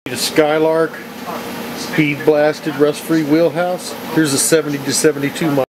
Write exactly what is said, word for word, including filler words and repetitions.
The Skylark speed blasted rust-free wheelhouse. Here's a seventy to seventy-two mile.